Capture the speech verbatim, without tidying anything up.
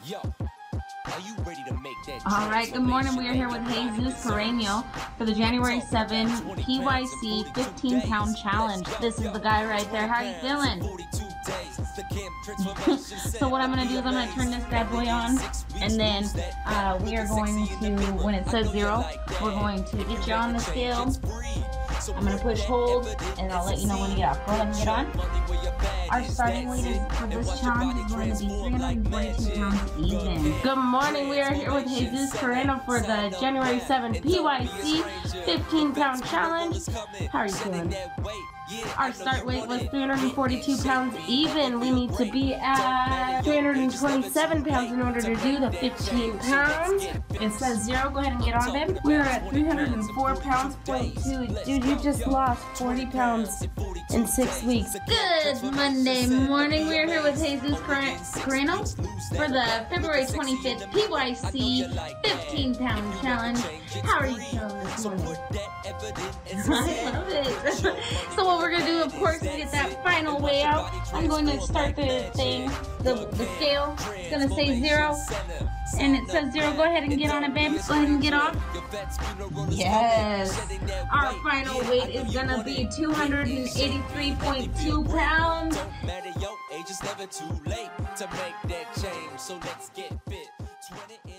Yo, are you ready to make that? All right, good morning. We are here with Jesus Carreno for the January seventh P Y C fifteen pound challenge. This is the guy right there. How are you feeling? So what I'm going to do is I'm going to turn this bad boy on, and then uh, we are going to, when it says zero, we're going to get you on the scale. I'm going to push hold, and I'll let you know when you get off. Go ahead and get on. Our starting weight is, for this challenge is going to be three hundred forty-two pounds even. Good morning. We are here with Jesus Carreno for the January seventh P Y C fifteen pound challenge. How are you feeling? Our start weight was three hundred forty-two pounds even. We need to be at three hundred twenty-seven pounds in order to do the fifteen pounds. It says zero. Go ahead and get on, babe. We're at three hundred four pounds, point two. Dude, you just lost forty pounds in six weeks. Good Monday morning. We're here with Jesus Carreno for the February twenty-fifth P Y C fifteen pound challenge. How are you feeling this morning? I love it. So what we're going to do, of course, is get that final weigh out. I'm going to start the thing, the, the scale. It's going to say zero, and it says zero. Go ahead and get on it, babe. Go ahead and get on. Yes. Our final weight is going to be two hundred eighty-three point two pounds. Age is never too late to make that change, so let's get fit.